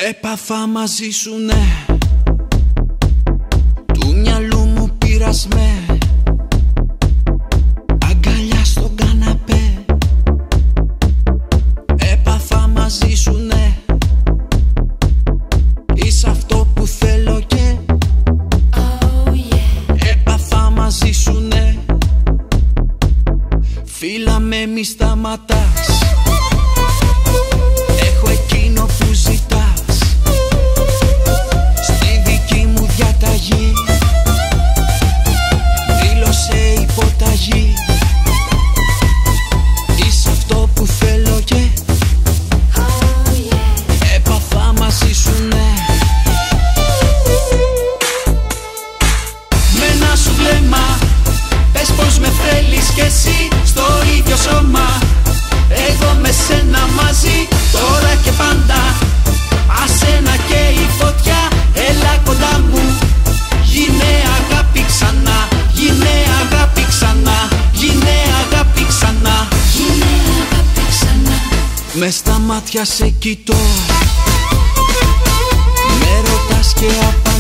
Έπαθα μαζί σου, ναι. Του μυαλού μου πήρας με. Αγκαλιά στον καναπέ. Έπαθα μαζί σου, ναι. Είσαι αυτό που θέλω και oh, yeah. Έπαθα μαζί σου, ναι. Φίλα με μη σταματάς. Έχω εκείνο που ζητάς. Στη δική μου διαταγή δήλωσε υποταγή. Είσαι αυτό που θέλω και oh, yeah. Έπαθα μαζί σου, ναι. Με ένα σου βλέμμα πες πως με θέλεις κι εσύ στο ίδιο σώμα. Εγώ με σένα μαζί, τώρα και πάντα. Ασένα και η φωτιά, έλα κοντά μου. Γίνε αγάπη ξανά, γίνε αγάπη ξανά, γίνε αγάπη ξανά, γίνε αγάπη ξανά. Μες στα μάτια σε κοιτώ, με ρωτάς και απαντώ.